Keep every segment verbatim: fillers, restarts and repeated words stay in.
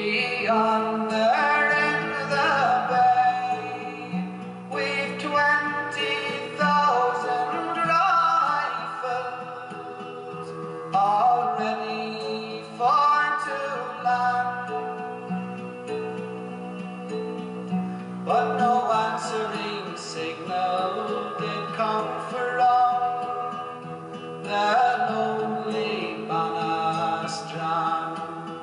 Yonder in the bay, we've twenty thousand rifles all ready for to land, but no answering signal did come from the lonely Bannerstrand.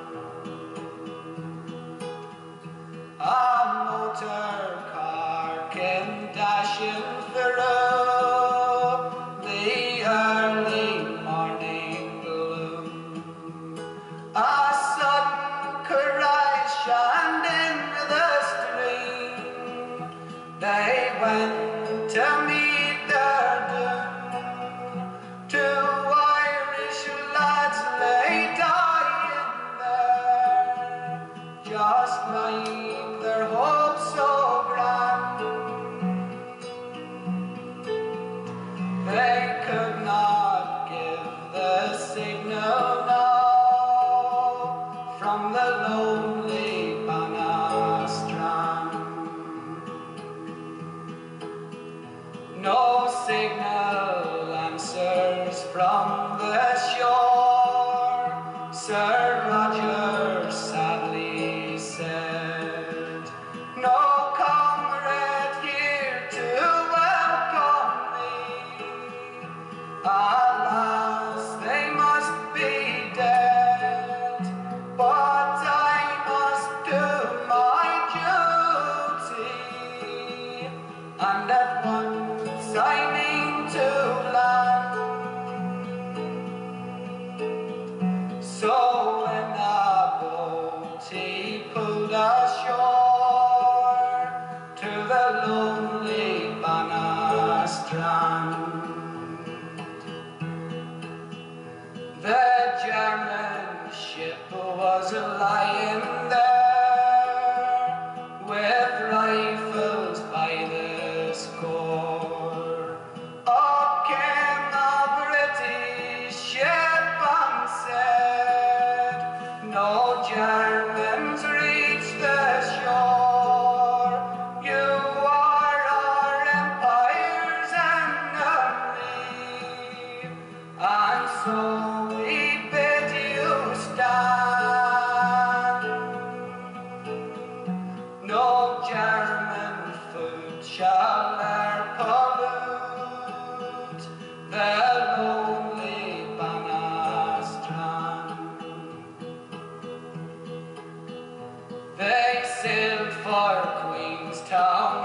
A motor car came dashing through the early morning gloom. A sudden crash and in the stream they went to meet their doom. Two Irish lads lay dying there, just like their hopes so grand. They could not give the signal now from the lonely Bannerstrand. No signal answers from the shore, Sir Roger sadly said. No comrade here to welcome me. Alas, they must be dead, but I must do my duty, and at once I mean to land. So when a boat he pulled ashore to the lonely Bannerstrand. The German ship was lying there with rifles by the score. Up came a British ship and said, no Germans reach the shore. You are our empire's enemy, and so we bid you stand. No German food shall e'er pollute the lonely Bannerstrand. They sailed for Queenstown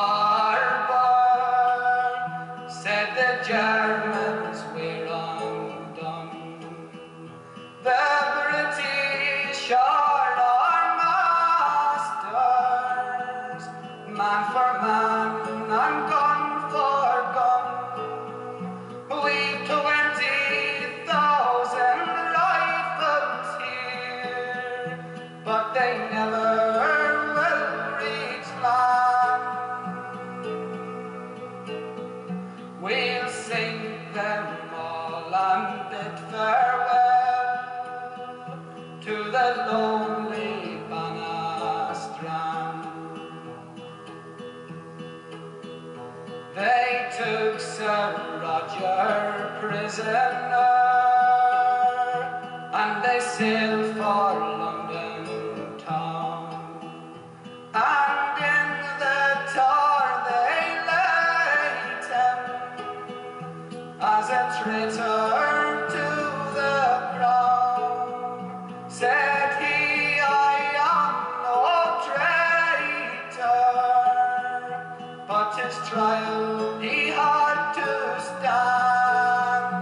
Harbour, said the Germans we're undone. The British are our masters, man for man and gun for gun. We've twenty thousand rifles here, but they never will reach land. We'll sink them all and bid farewell to the lonely Bannerstrand. They took Sir Roger prisoner, and they sailed for London town, and in the Tar they laid him as a traitor to the crown. Said he, I am no traitor, but his trial he had to stand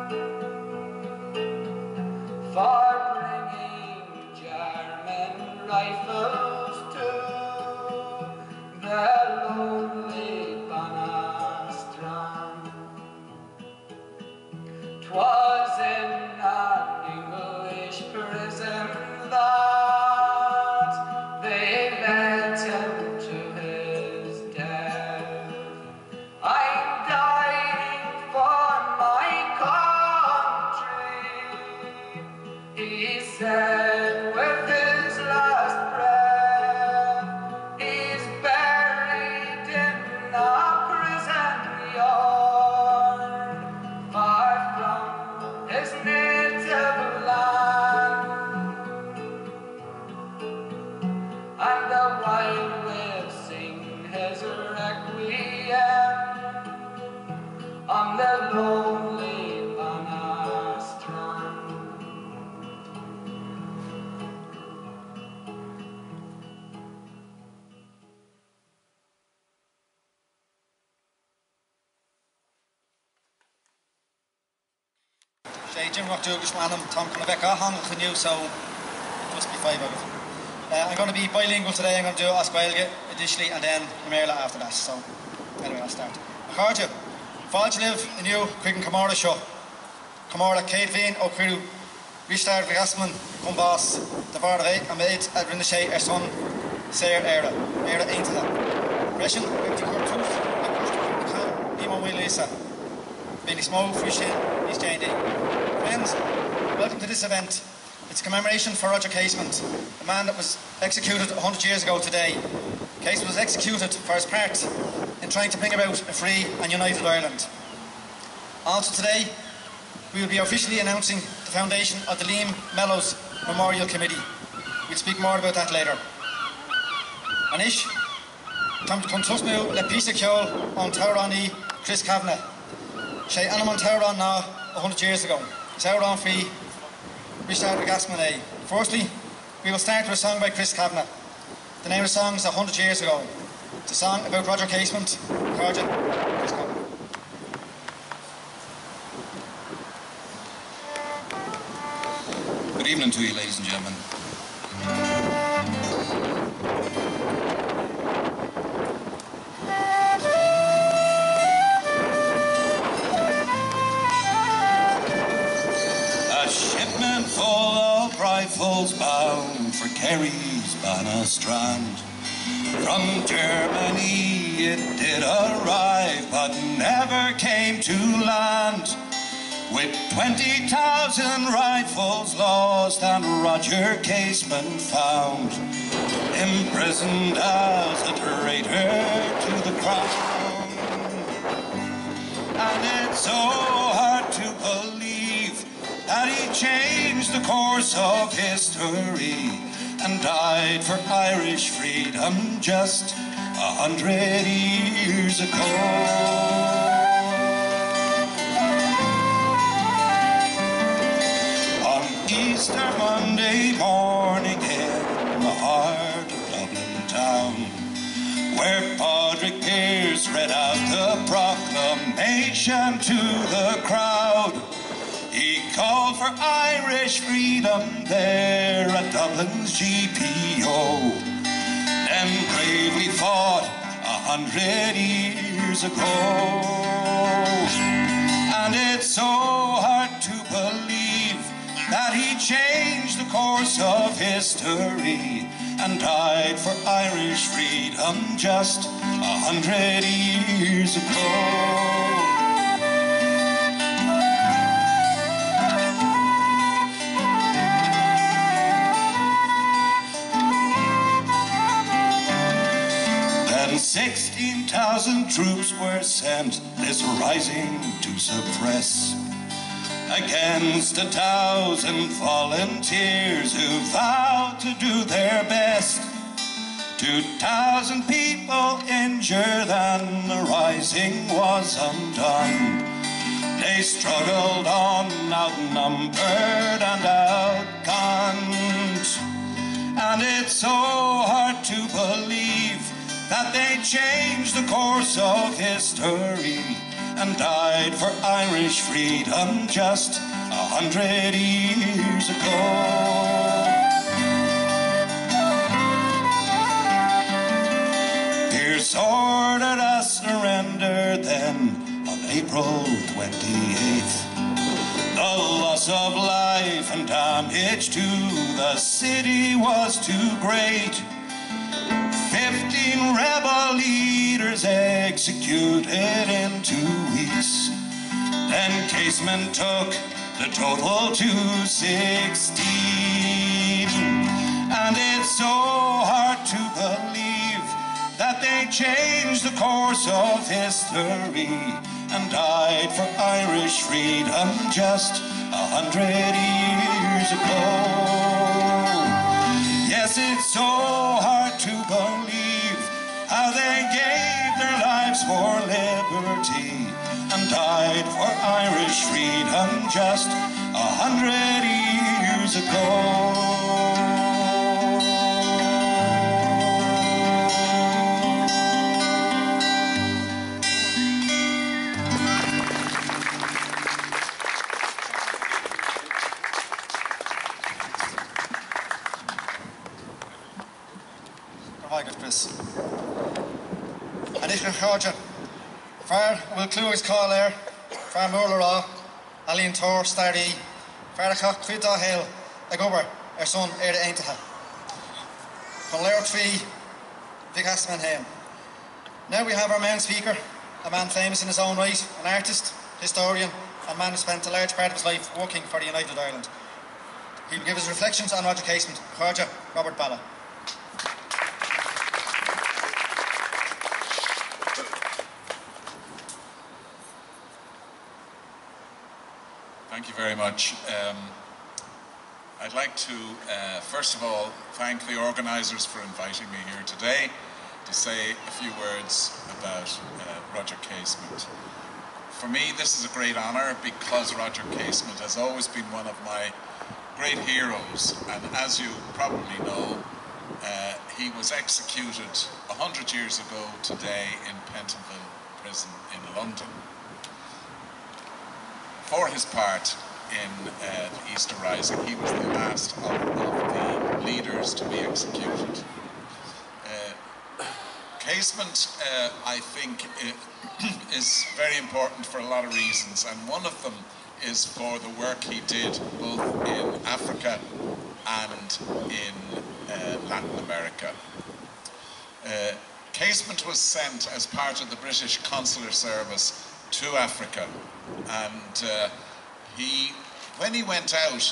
for bringing German rifles to the lonely Bannerstrand. 'Twas in an English prison that they led him to his death. I'm dying for my country, he said with his last Say Jim Rock Douglas Manham, Tom Conabecca, Hong Kong, so it must be five out of it. Uh, I'm going to be bilingual today. I'm going to do Oscailge initially and then Imerla after that. So, anyway, I'll start. Acharja, Fáilte live in you, Quicken Camara Show. Camara Cade Veen, O'Criu, Rishtar Gasman, Cumbas, the Varday, and Maid at Rinashay, er son, Sayer Era, Era Aintala. Reshin, Empty Curtus, Nemo Lisa. Billy Smoke, Frishin, East Jane Day. Friends, welcome to this event. It's a commemoration for Roger Casement, a man that was executed one hundred years ago today. Casement was executed for his part in trying to bring about a free and united Ireland. Also today, we will be officially announcing the foundation of the Liam Mellows Memorial Committee. We'll speak more about that later. Anish, Tom Contusmu, Le Pisa Kjol, on Taurani, Chris Kavanagh. Shay Anamon Tauron now, one hundred years ago. Tauron Free, Rishard Gasman. Firstly, we will start with a song by Chris Kavanagh. The name of the song is one hundred years ago. It's a song about Roger Casement, Carja, Chris Kavanagh. Good evening to you, ladies and gentlemen. Full of rifles bound for Kerry's Banna Strand. From Germany it did arrive, but never came to land. With twenty thousand rifles lost and Roger Casement found, imprisoned as a traitor to the crown. And it's so hard to believe that he changed the course of history and died for Irish freedom just a hundred years ago. On Easter Monday morning in the heart of Dublin town, where Padraig Pearse read out the proclamation to the crowd, he called for Irish freedom there at Dublin's G P O, then bravely fought a hundred years ago. And it's so hard to believe that he changed the course of history and died for Irish freedom just a hundred years ago. sixteen thousand troops were sent this rising to suppress, against a thousand volunteers who vowed to do their best. Two thousand people injured and the rising was undone. They struggled on, outnumbered and outgunned. And it's so hard to believe that they changed the course of history and died for Irish freedom just a hundred years ago. Pearse ordered a surrender then on April twenty-eighth. The loss of life and damage to the city was too great. Fifteen rebel leaders executed in two weeks. Then Casement took the total to sixteen. And it's so hard to believe that they changed the course of history and died for Irish freedom just a hundred years ago. Yes, it's so hard to believe how they gave their lives for liberty and died for Irish freedom just a hundred years ago. Haigad Chris. And ich Georgia. Far will Cluis call air, Far Murlara, Alien Tor, Stardy, Far Cock Quidda Hill, Agober, our son, Air the Aintaha. From Lair Tree, Vic Casement. Now we have our main speaker, a man famous in his own right, an artist, historian, and man who spent a large part of his life working for the United Ireland. He will give his reflections on Roger Casement, Roger Robert Balla. Thank you very much. Um, I'd like to, uh, first of all, thank the organisers for inviting me here today to say a few words about uh, Roger Casement. For me, this is a great honour because Roger Casement has always been one of my great heroes, and as you probably know, uh, he was executed a hundred years ago today in Pentonville Prison in London for his part in uh, the Easter Rising. He was the last of, of the leaders to be executed. Uh, Casement, uh, I think, uh, is very important for a lot of reasons, and one of them is for the work he did both in Africa and in uh, Latin America. Uh, Casement was sent as part of the British Consular Service to Africa, and uh, he, when he went out,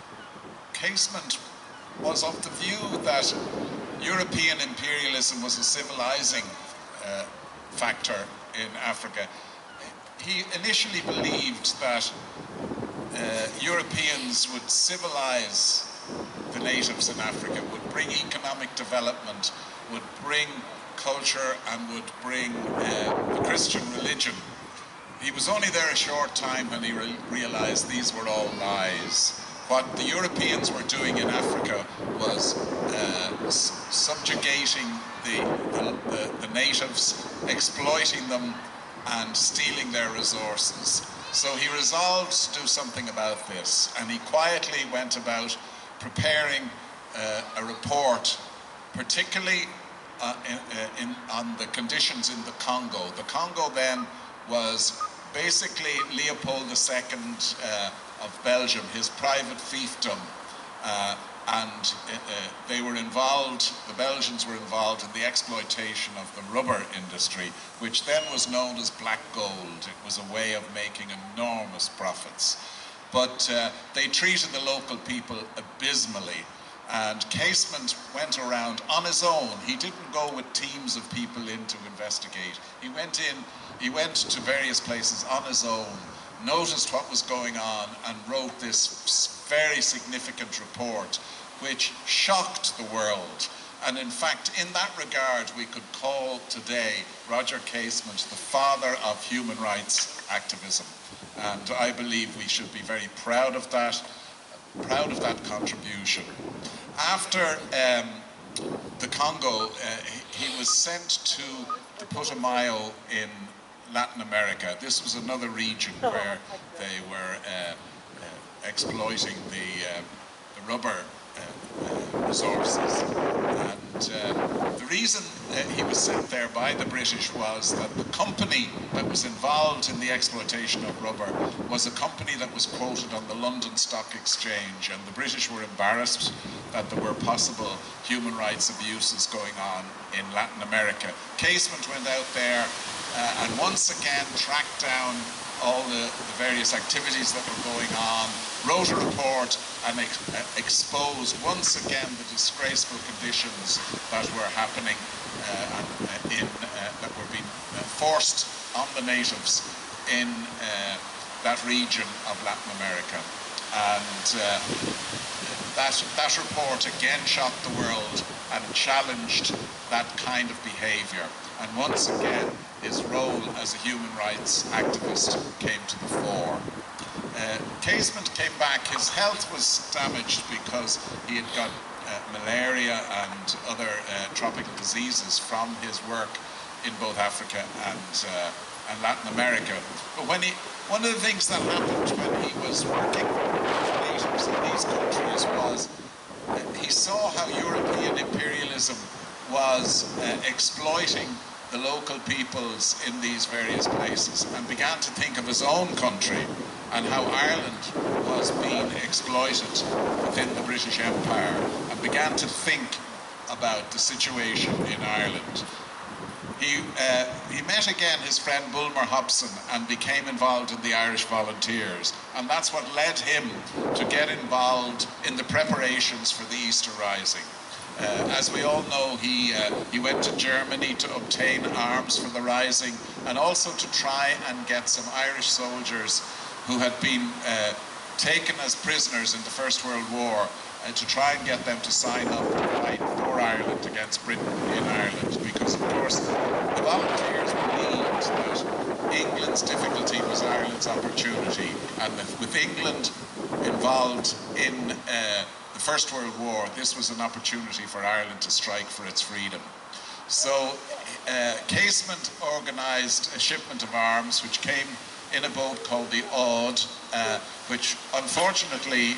Casement was of the view that European imperialism was a civilizing uh, factor in Africa. He initially believed that uh, Europeans would civilize the natives in Africa, would bring economic development, would bring culture, and would bring uh, the Christian religion. He was only there a short time when he re realized these were all lies. What the Europeans were doing in Africa was uh, subjugating the, the, the, the natives, exploiting them, and stealing their resources. So he resolved to do something about this, and he quietly went about preparing uh, a report, particularly uh, in, in, on the conditions in the Congo. The Congo then was basically Leopold the Second uh, of Belgium, his private fiefdom, uh, and uh, they were involved, the Belgians were involved in the exploitation of the rubber industry, which then was known as black gold. It was a way of making enormous profits. But uh, they treated the local people abysmally, and Casement went around on his own. He didn't go with teams of people in to investigate. He went in, he went to various places on his own, noticed what was going on, and wrote this very significant report which shocked the world. And in fact, in that regard, we could call today Roger Casement the father of human rights activism. And I believe we should be very proud of that, proud of that contribution. After um, the Congo, uh, he, he was sent to the Putumayo in Latin America. This was another region where they were uh, uh, exploiting the, uh, the rubber uh, uh, resources. And uh, the reason uh, he was sent there by the British was that the company that was involved in the exploitation of rubber was a company that was quoted on the London Stock Exchange, and the British were embarrassed that there were possible human rights abuses going on in Latin America. Casement went out there uh, and once again tracked down all the, the various activities that were going on, wrote a report and ex uh, exposed once again the disgraceful conditions that were happening uh, and, uh, in, uh, that were being uh, forced on the natives in uh, that region of Latin America. And uh, that, that report again shocked the world and challenged that kind of behaviour. And once again, his role as a human rights activist came to the fore. Uh, Casement came back. His health was damaged because he had got uh, malaria and other uh, tropical diseases from his work in both Africa and, uh, and Latin America. But when he, one of the things that happened when he was working with natives in these countries was uh, he saw how European imperialism was uh, exploiting the local peoples in these various places, and began to think of his own country and how Ireland was being exploited within the British Empire, and began to think about the situation in Ireland. He, uh, he met again his friend Bulmer Hobson and became involved in the Irish Volunteers, and that's what led him to get involved in the preparations for the Easter Rising. Uh, as we all know, he, uh, he went to Germany to obtain arms for the Rising, and also to try and get some Irish soldiers who had been uh, taken as prisoners in the First World War, and to try and get them to sign up and fight for Ireland against Britain in Ireland, because of course the volunteers believed that England's difficulty was Ireland's opportunity, and that with England involved in uh, the First World War, this was an opportunity for Ireland to strike for its freedom. So uh, Casement organised a shipment of arms which came in a boat called the Aude, uh, which unfortunately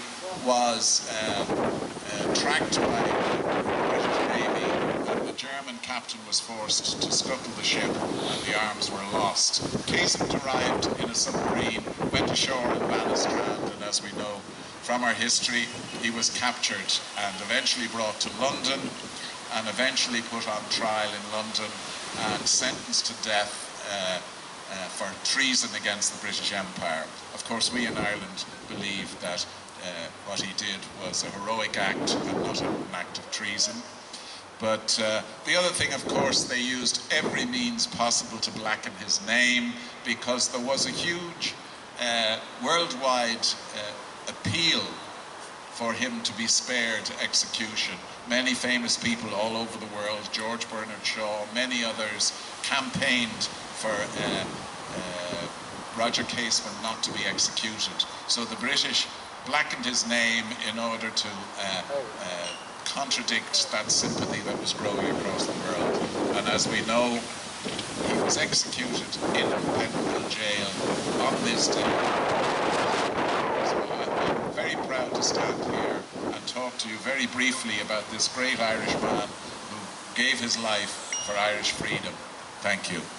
was uh, uh, tracked by the British Navy, and the German captain was forced to scuttle the ship, and the arms were lost. Casement arrived in a submarine, went ashore in Bannistrand, and as we know from our history, he was captured and eventually brought to London, and eventually put on trial in London and sentenced to death uh, uh, for treason against the British Empire. Of course, we in Ireland believe that uh, what he did was a heroic act and not an act of treason. But uh, the other thing, of course, they used every means possible to blacken his name, because there was a huge uh, worldwide uh, appeal for him to be spared execution. Many famous people all over the world, George Bernard Shaw, many others, campaigned for uh, uh, Roger Casement not to be executed. So the British blackened his name in order to uh, uh, contradict that sympathy that was growing across the world. And as we know, he was executed in Pentonville jail on this day. So I'm very proud to stand here and talk to you very briefly about this great Irish man who gave his life for Irish freedom. Thank you.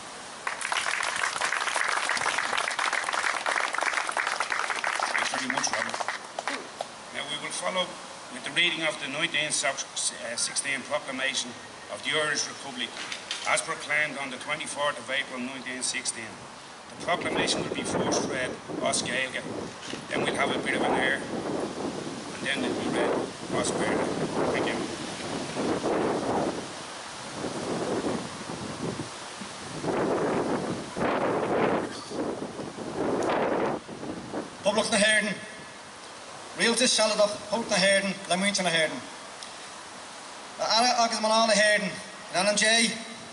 Thanks very much, Robert. Now we will follow with the reading of the nineteen sixteen Proclamation of the Irish Republic, as proclaimed on the twenty-fourth of April nineteen sixteen. The proclamation will be first read as Gaeilge, then we'll have a bit of an air, and then it will be read as Gaeilge. Thank you. Public na Herden, Realtas Shaladach, Holt na Herden, Lamuinta na Herden. Ara agus Manal na Herden, Nanan J,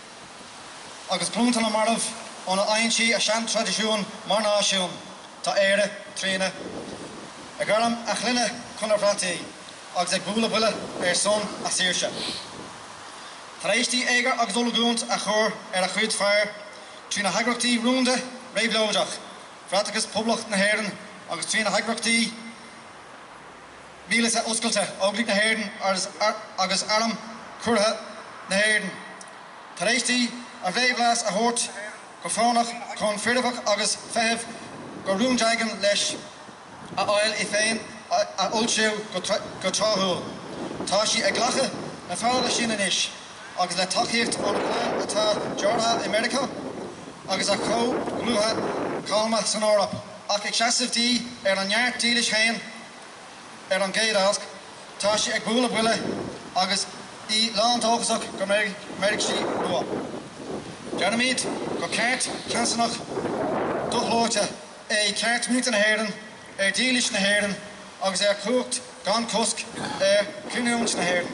agus Plunta na Marv, on a Ainchi, a Shant Tradition, Marna Shun, Ta Ere, Trina, a Garam, a Chlina, Conarvrati, agus a Bula Bula, er son, a Sirsha. Traisti Eger, agus Olugunt, a Chor, er a Chud Fire, Trina Hagrokti, Runde, Rave Lojach, Fraticus Public na Herden, agus Trina Hagrokti, Bílas a Uscalte, Oglik na Herden, agus Aram, Curha na Herden. Traisti a Vevlas a Hort, go Fronach, Con Fridavach, agus Fev, go Runjagan Lesh, a Oil i Fein, a Ulchu, go Trahul. Tashi a Glache, na Fowla Shinanish, agus le Tachirt on the Clan, Ata Jorha America, agus a Co, Gluha, Kalma, Sonorap, ach ik chasif di, er an jaar tielish heen, er an geid ask, Tashi a Bula Bula, agus I land hoogzak, go merk si Rua. Jeremiet, go kaart, Kansenach, Duchlootje, e kaart minuten Herden, er dielish na Herden, agus er kookt, gan kusk, er kunuons na Herden.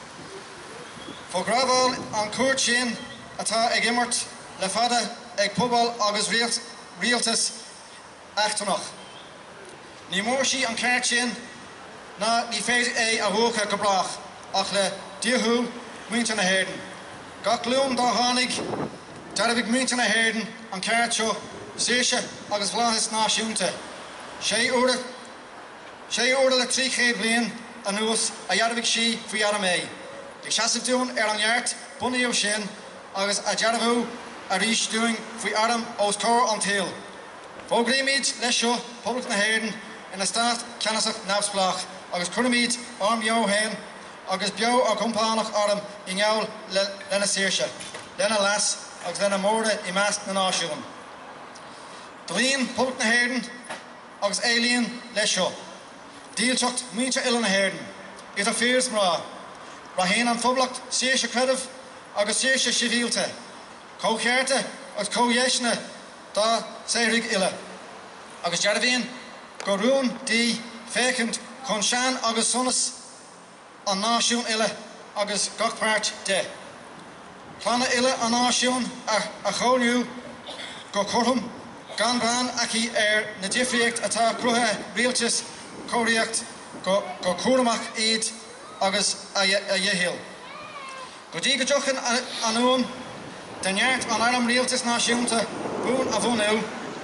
Voor gravel an koort shin, ata eg immert, le fada, eg pubal, agus realtas, achtonach. Ni morshi an kaart shin, na ni feet e a hoge gebrach, ach le Diehu, minuten na Herden. Gach loom da hanig, Darvik minuten na Herden, an kaartjo, Seersje, agus vlahis na sjoente. Shea orde, Shea orde le tri geef blien, an oos, a jarvik shi, fi jaren mee. Ik chasif doen er an jaart, bunnaíoh sin agus a dearbhú a rís dúing faoi arm os cór an taal. Bógríimiid leis seo Poblacht na hÉireann ina stát ceannasach neamhsplach agus chuirmíid arm beo hain agus beo a compánach arm i ngeall lena saoirse, lena las agus lena mórda i measc na náisiún. Dlíonn Poblacht na hÉireann agus éilíonn leis seo. Díalteacht muinte ile na hÉireann, is a fíors mrá. Ra héin an phoblacht saoirse credamh agus saoirse sibhialta. Cóchearta agus códhéisne dá saoirigh ile. Agus dearbhíonn go rún dí fécint chun sean agus sonas an náisiún ile agus gach páirt de. Chlána ile an náisiún a, a chóniú go chorthum gan brán aici ar na difríocht atá crutha rialtas cóiríocht go, go cuaramach iad agus a, a dhéhéal. Go dtí go deochan anúin den neart an arm rialtas náisiúnta bún a bhúnú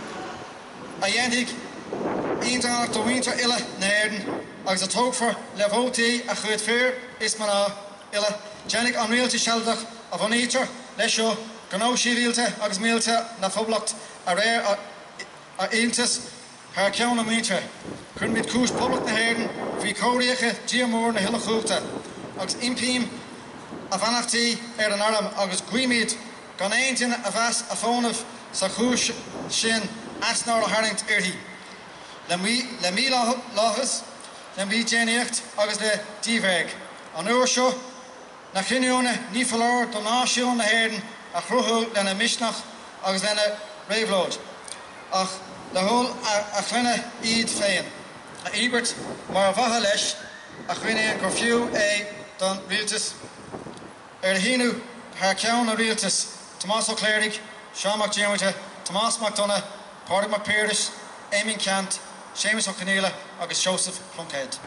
a dhéanaigh ionach do mhuintir ile na hÉireann agus a tógfar le bhótaí a chuid fér is mar ná ile déanaigh an rialtas sealdach a bhunaítear leis seo go nó sibhialta agus mílte na phoblacht a réir a, a iontas haar ceann na mhuintir. Churn míid cúis Poblacht na hÉireann bhí cóiríocha díomór na hiile chuachta agus impím a bhanachtaí ar an arm agus cuimíid gan éontain a bheas a fónamh sa chúis sin asnáir a haingt irthaí. Le mí láthas, le mí déanaíocht agus le díomhéig. An uair seo na chinneúna ní foláir do náisiún na hÉireann a chruthú lena misneach agus lena réabhlóid. Ach le hol a, a chluine iad féin. A Ebert mar a bhatha leis a chuine gur fiú é don rialtas. Ar a híú haar ceann na rialtas Tomás O'Clairig, Sean McDiarmid, Tomás McDonough, Pádraig McPearse, Éamon Ceant, Séamus O'Conneilla agus Joseph Plunkhead.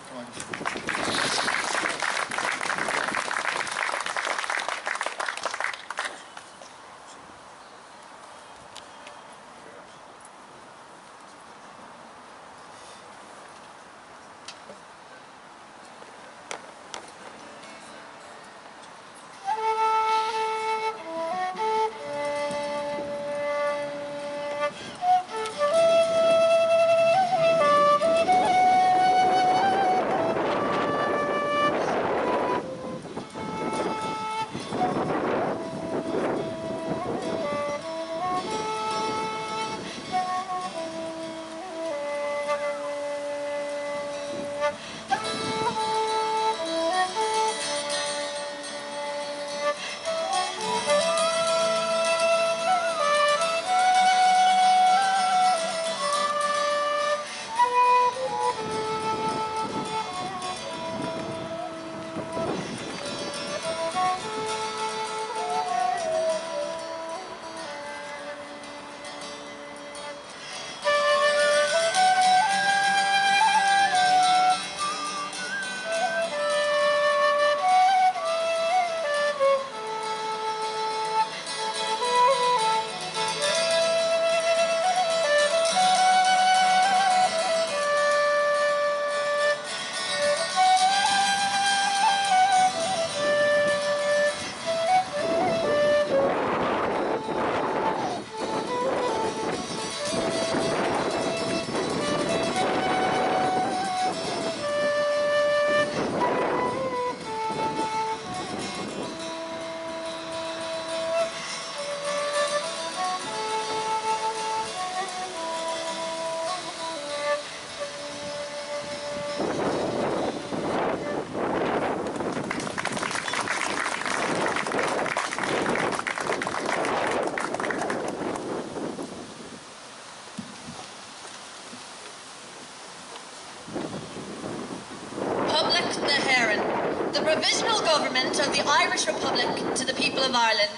the provisional government of the Irish Republic to the people of Ireland.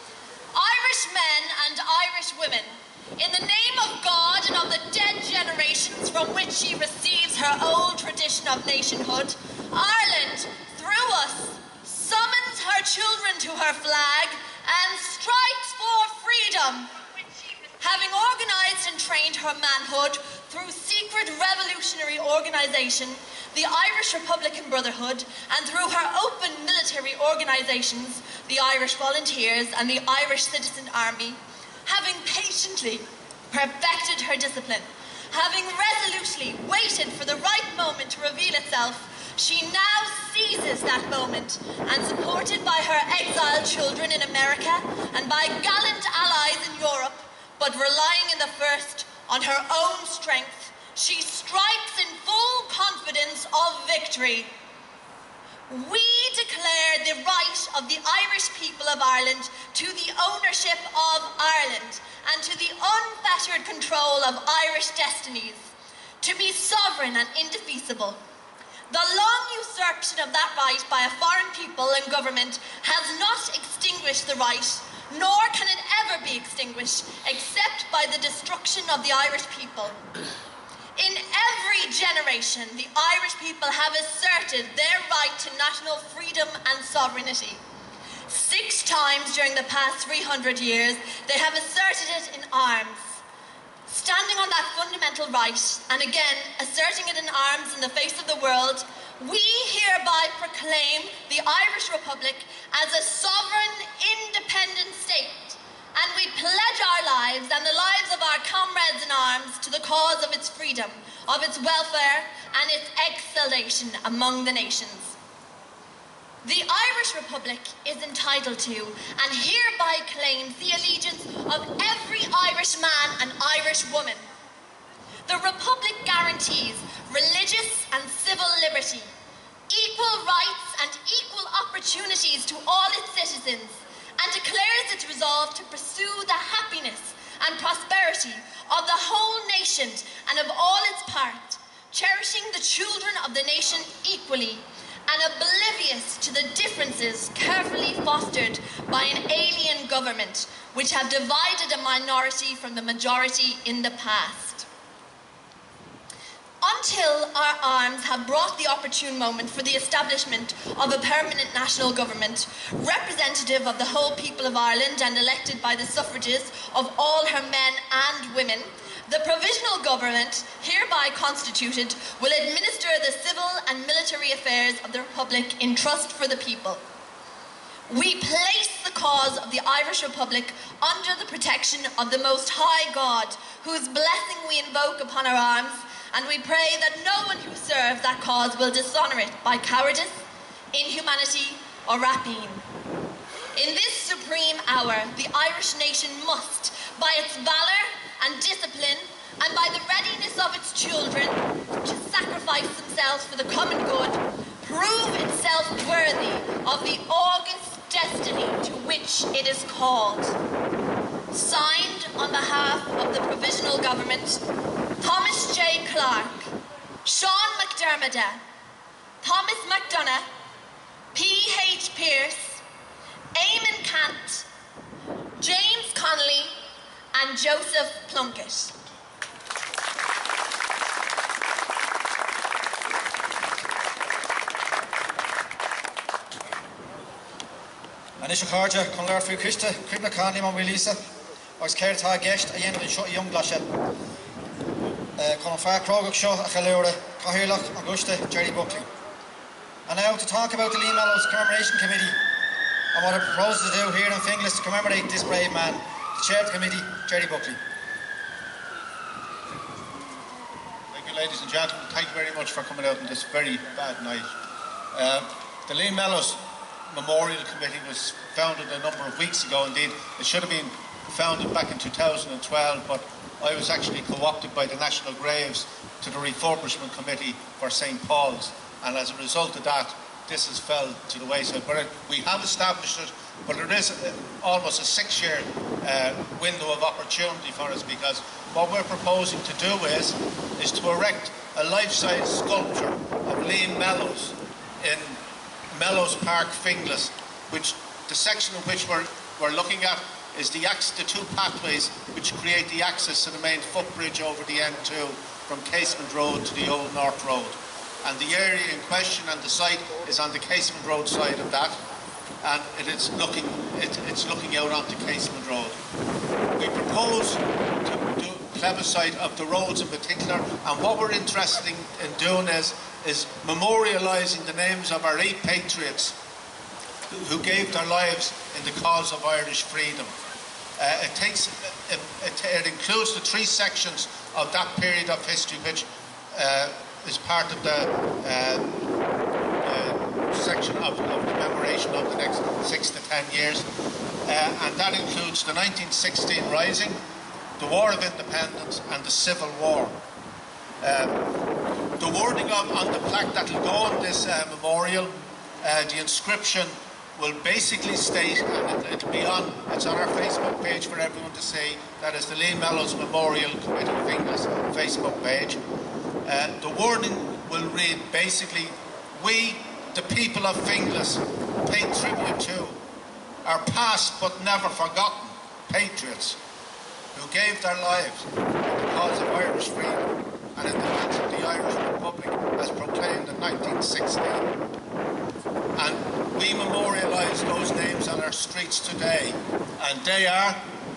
Irish men and Irish women, in the name of God and of the dead generations from which she receives her old tradition of nationhood, Ireland, through us, summons her children to her flag and strikes for freedom. Having organised and trained her manhood through secret revolutionary organisation, the Irish Republican Brotherhood, and through her open military organisations, the Irish Volunteers and the Irish Citizen Army, having patiently perfected her discipline, having resolutely waited for the right moment to reveal itself, she now seizes that moment and, supported by her exiled children in America and by gallant allies in Europe, but relying in the first on her own strength, she strikes in full confidence of victory. We declare the right of the Irish people of Ireland to the ownership of Ireland and to the unfettered control of Irish destinies, to be sovereign and indefeasible. The long usurpation of that right by a foreign people and government has not extinguished the right, nor can it ever be extinguished except by the destruction of the Irish people. In every generation, the Irish people have asserted their right to national freedom and sovereignty. Six times during the past three hundred years, they have asserted it in arms. Standing on that fundamental right, and again asserting it in arms in the face of the world, we hereby proclaim the Irish Republic as a sovereign, independent state, and we pledge our lives and the lives of our comrades in arms to the cause of its freedom, of its welfare, and its exaltation among the nations. The Irish Republic is entitled to and hereby claims the allegiance of every Irish man and Irish woman. The Republic guarantees religious and civil liberty, equal rights and equal opportunities to all its citizens, and declares its resolve to pursue the happiness and prosperity of the whole nation and of all its parts, cherishing the children of the nation equally, and oblivious to the differences carefully fostered by an alien government which have divided a minority from the majority in the past. Until our arms have brought the opportune moment for the establishment of a permanent national government, representative of the whole people of Ireland and elected by the suffrages of all her men and women, the provisional government, hereby constituted, will administer the civil and military affairs of the Republic in trust for the people. We place the cause of the Irish Republic under the protection of the Most High God, whose blessing we invoke upon our arms, and we pray that no one who serves that cause will dishonour it by cowardice, inhumanity, or rapine. In this supreme hour, the Irish nation must, by its valour and discipline, and by the readiness of its children to sacrifice themselves for the common good, prove itself worthy of the august destiny to which it is called. Signed on behalf of the Provisional Government, Thomas J. Clarke, Sean McDermott, Thomas McDonough, P H Pearce, Eamon Cant, James Connolly, and Joseph Plunkett. Anisha Carja, Conlar Fu Krista, Kribna Conley, Mon Lisa, Ox Kerta Guest, a Yen Shot Young Glasha, Confar Krogok Shaw, a Kalura, Kahirlock, Augusta, Jerry Buckley. And now to talk about the Lee Mallows Commemoration Committee and what I propose to do here in Finglas to commemorate this brave man. The Chair of the Committee, Jerry Buckley. Thank you, ladies and gentlemen. Thank you very much for coming out on this very bad night. Uh, the Lee Mallows Memorial Committee was founded a number of weeks ago. Indeed, it should have been founded back in two thousand twelve, but I was actually co-opted by the National Graves to the Refurbishment Committee for Saint Paul's, and as a result of that, this has fell to the wayside. But it, we have established it, but there is a, almost a six-year uh, window of opportunity for us, because what we're proposing to do is, is to erect a life-size sculpture of Liam Mellows in Mellows Park, Finglas, which the section of which we're, we're looking at is the, the two pathways which create the access to the main footbridge over the N two from Casement Road to the Old North Road. And the area in question and the site is on the Casement Road side of that, and it is looking, it, it's looking out onto Casement Road. We propose to do a plebiscite of the roads in particular, and what we're interested in, in doing is, is memorialising the names of our eight patriots who gave their lives in the cause of Irish freedom. Uh, it takes, it, it, it includes the three sections of that period of history, which uh, is part of the uh, uh, section of, of commemoration of the next six to ten years, uh, and that includes the nineteen sixteen Rising, the War of Independence, and the Civil War. Um, the wording of, on the plaque that will go on this uh, memorial, uh, the inscription will basically state, and it, it'll be on, it's on our Facebook page for everyone to see, that is the Lee Mellows Memorial Committee Finglas Facebook page. Uh, the wording will read basically, we, the people of Finglas, pay tribute to our past but never forgotten patriots who gave their lives in the cause of Irish freedom and in defence of the Irish Republic as proclaimed in nineteen sixteen. And we memorialise those names on our streets today, and they are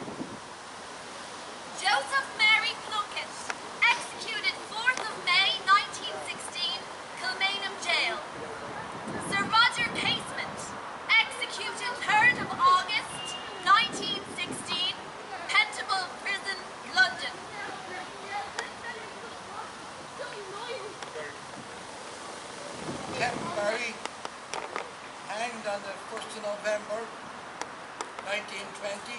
Joseph Mary Plunkett, executed fourth of May nineteen sixteen, Kilmainham Jail. Sir Roger Casement, executed third of August nineteen sixteen, Pentonville Prison, London. Barry, hanged on the first of November nineteen twenty.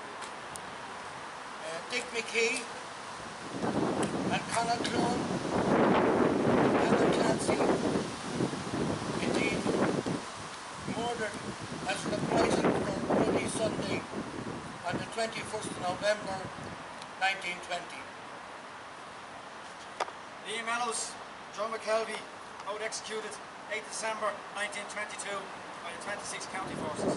Uh, Dick McKee and Conor Clune and the Clancy, indeed murdered as reprisal for Bloody Sunday on the twenty-first of November nineteen twenty. Lee Mellows, John McKelvey, out executed eighth of December nineteen twenty-two by the twenty-sixth County Forces.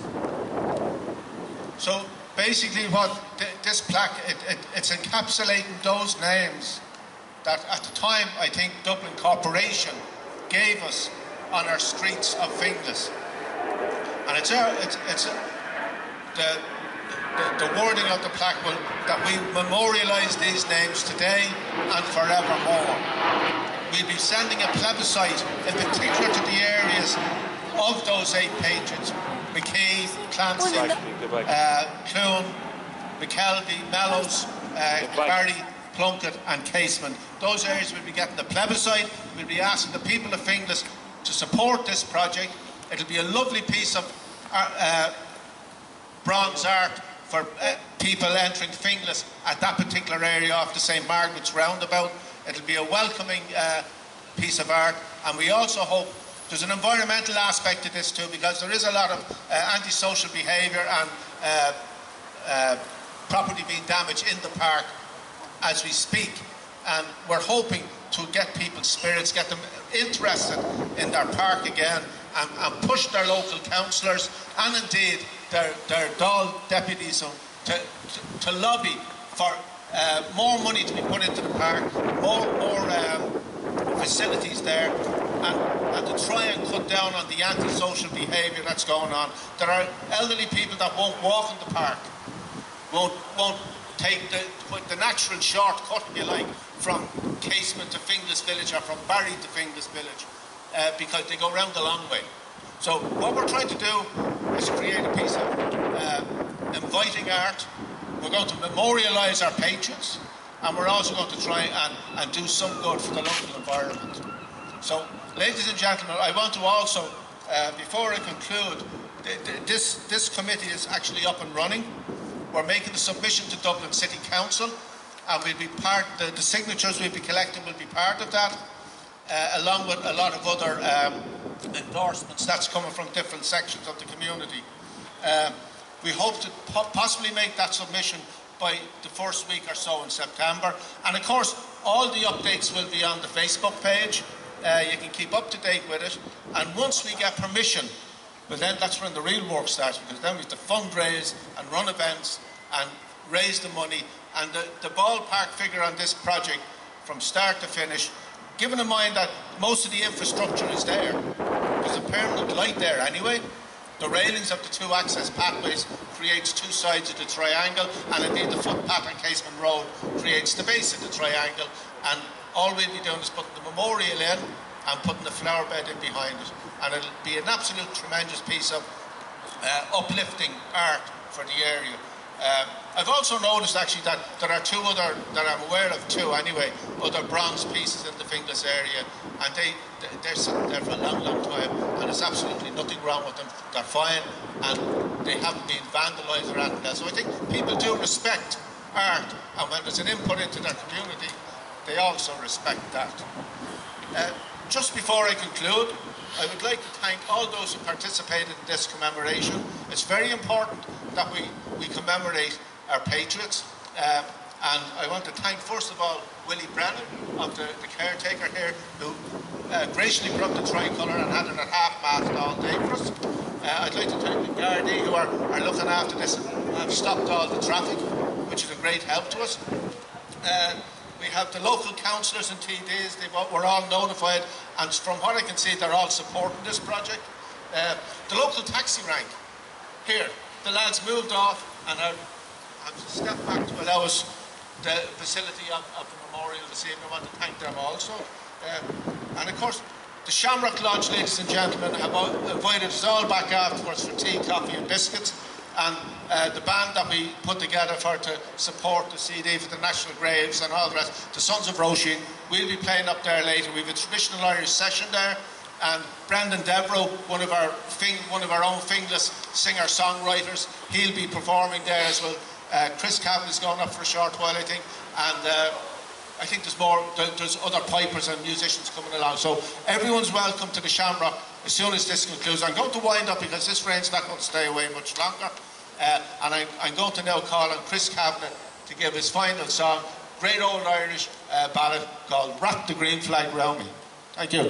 So basically what th this plaque, it, it, it's encapsulating those names that at the time I think Dublin Corporation gave us on our streets of Finglas. And it's, uh, it's, it's uh, the, the, the wording of the plaque will, that we memorialise these names today and forevermore. We'll be sending a plebiscite in particular to the areas of those eight patriots: McKee, Clancy, uh, Clune, McKelvey, Mellows, uh, Barry, Plunkett and Casement. Those areas will be getting the plebiscite. We'll be asking the people of Finglas to support this project. It'll be a lovely piece of uh, uh, bronze art for uh, people entering Finglas at that particular area off the Saint Margaret's roundabout. It'll be a welcoming uh, piece of art, and we also hope there's an environmental aspect to this too, because there is a lot of uh, antisocial behaviour and uh, uh, property being damaged in the park as we speak, and we're hoping to get people's spirits, get them interested in their park again, and, and push their local councillors and indeed their, their Dáil deputies to, to, to lobby for Uh, more money to be put into the park, more, more um, facilities there, and, and to try and cut down on the antisocial behaviour that's going on. There are elderly people that won't walk in the park, won't, won't take the, the natural shortcut, if you like, from Casement to Finglas Village or from Barry to Finglas Village, uh, because they go round the long way. So what we're trying to do is create a piece of uh, inviting art. We're going to memorialise our patriots, and we're also going to try and, and do some good for the local environment. So, ladies and gentlemen, I want to also, uh, before I conclude, th th this, this committee is actually up and running. We're making the submission to Dublin City Council, and we'll be part, the, the signatures we'll be collecting will be part of that, uh, along with a lot of other um, endorsements that's coming from different sections of the community. Um, We hope to po possibly make that submission by the first week or so in September. And of course, all the updates will be on the Facebook page. Uh, you can keep up to date with it. And once we get permission, but then that's when the real work starts, because then we have to fundraise and run events and raise the money. And the, the ballpark figure on this project from start to finish, given in mind that most of the infrastructure is there, there's a permanent light there anyway. The railings of the two access pathways creates two sides of the triangle, and indeed the footpath on Casement Road creates the base of the triangle, and all we'll be doing is putting the memorial in and putting the flower bed in behind it, and it'll be an absolute tremendous piece of uh, uplifting art for the area. Um, I've also noticed actually that there are two other, that I'm aware of two anyway, other bronze pieces in the Finglas area, and they, they're sitting there for a long, long time, and there's absolutely nothing wrong with them. They're fine, and they haven't been vandalised or anything else. So I think people do respect art, and when there's an input into their community, they also respect that. Uh, just before I conclude, I would like to thank all those who participated in this commemoration. It's very important that we, we commemorate our patriots. Um, and I want to thank, first of all, Willie Brennan, of the, the caretaker here, who uh, graciously brought the tricolour and had it at half-mast all day for us. Uh, I'd like to thank the Gardaí, who are, are looking after this and have stopped all the traffic, which is a great help to us. Uh, We have the local councillors and T Ds, they were all notified, and from what I can see, they're all supporting this project. Uh, the local taxi rank here, the lads moved off and are, have stepped back to allow us the facility of, of the memorial this evening. I want to thank them also. Uh, and of course, the Shamrock Lodge, ladies and gentlemen, have invited us all back afterwards for tea, coffee and biscuits. And uh, the band that we put together for to support the C D for the National Graves and all the rest, the Sons of Roisin, we'll be playing up there later. We have a traditional Irish session there, and Brendan Devereux, one of our Fing, one of our own Finglas singer-songwriters, he'll be performing there as well. Uh, Chris Cavan is going up for a short while, I think, and uh, I think there's more. There's other pipers and musicians coming along. So everyone's welcome to the Shamrock as soon as this concludes. I'm going to wind up because this rain's not going to stay away much longer. Uh, and I'm, I'm going to now call on Chris Kavanagh to give his final song, great old Irish uh, ballad called Wrap the Green Flag Round Me. Thank you.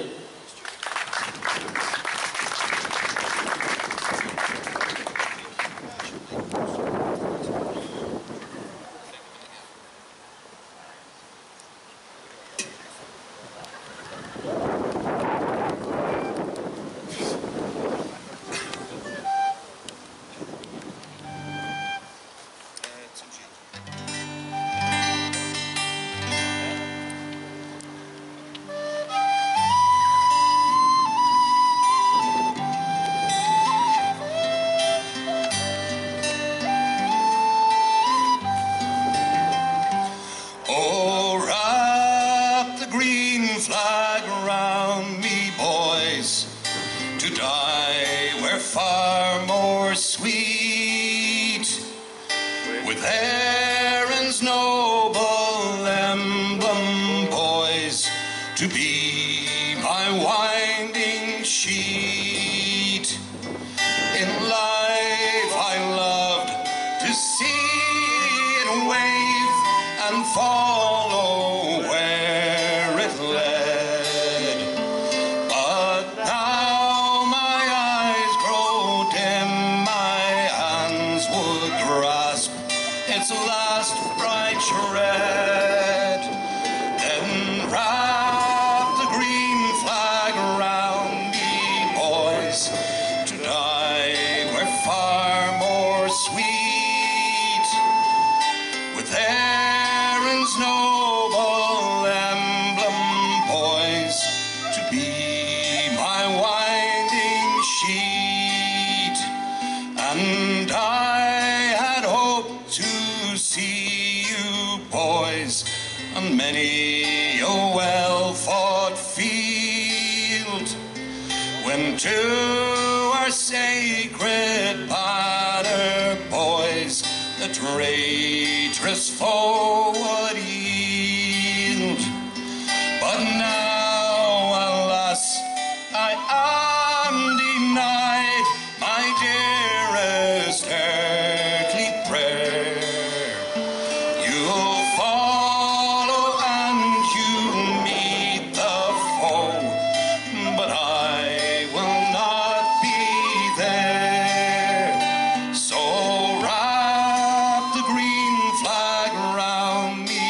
So wrap the green flag round me,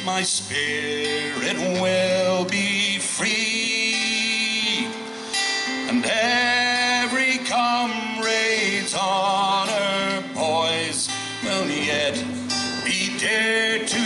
my spirit will be free, and every comrade's honor, boys, will yet be dear to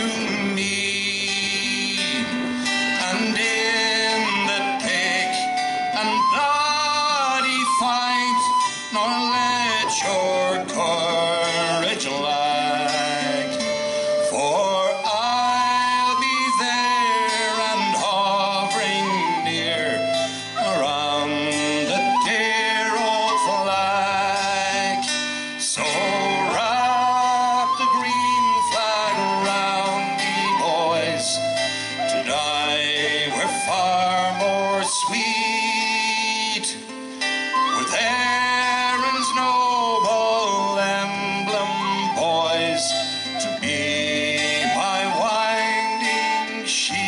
me. And in the thick and bloody fight, nor let your courage lag, for I'll be there and hovering near around the dear old flag. So wrap the green flag round me, boys. To die were far more sweet, with Erin's noble emblem, boys, to be my winding sheet.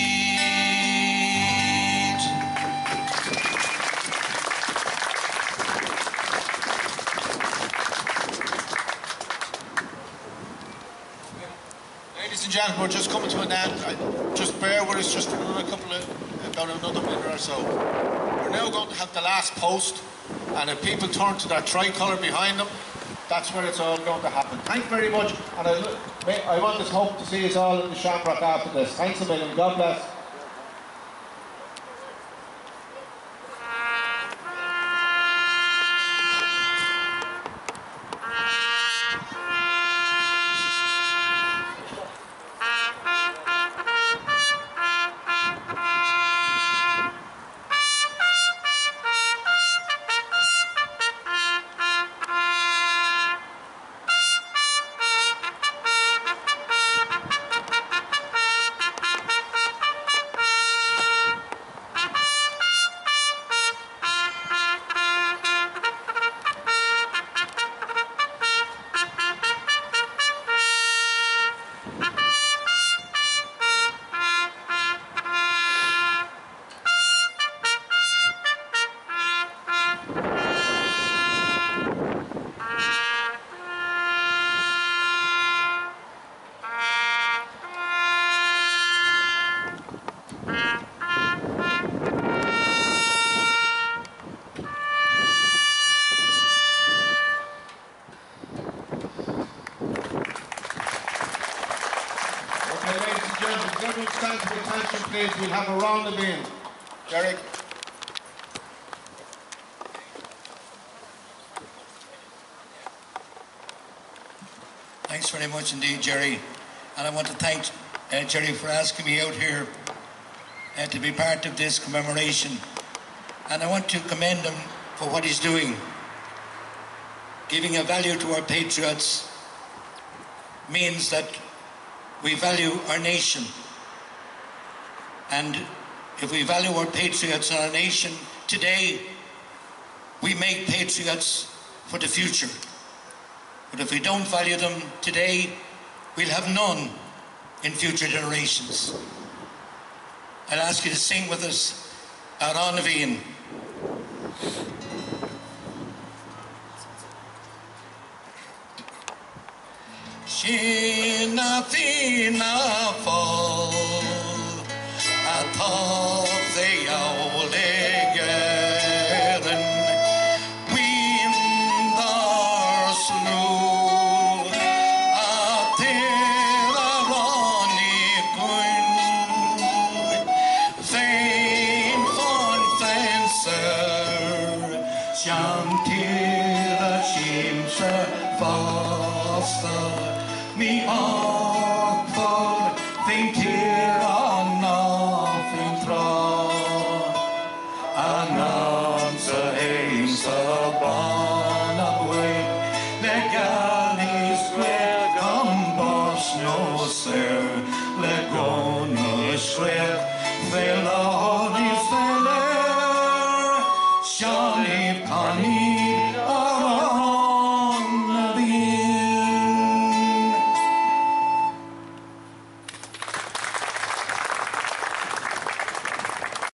Ladies and gentlemen, we're just coming to an end. I, just bear with us just for another couple of, about another minute or so. We're now going to have the last post, and if people turn to that tricolour behind them, that's where it's all going to happen. Thanks very much, and I, I want to hope to see us all in the Shamrock after this. Thanks a million. God bless. Stand to attention, please. We'll have a round of in. Derek. Thanks very much indeed, Jerry. And I want to thank uh, Jerry for asking me out here uh, to be part of this commemoration. And I want to commend him for what he's doing. Giving a value to our patriots means that we value our nation. And if we value our patriots and our nation today, we make patriots for the future. But if we don't value them today, we'll have none in future generations. I'll ask you to sing with us Ar an Bhíon. Sin a bhíon a fáil atá the owl again. Wind our slew a tail a Ronnie Quinn. Fain fun fencer Shantir a shimsa foster me awkward fain tear on nothing throw. Announcer hames upon a way the galleys square come boss no sir let go no shred the Lord is there Johnny Connie